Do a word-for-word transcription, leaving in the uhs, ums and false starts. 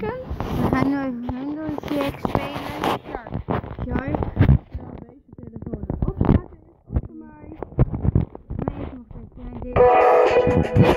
kijken. We gaan nu even hun doen. Jack spelen. Shark. Shark. Terwijl deze telefoon opstaat is, ook voor mij. Mij is nog steeds klein.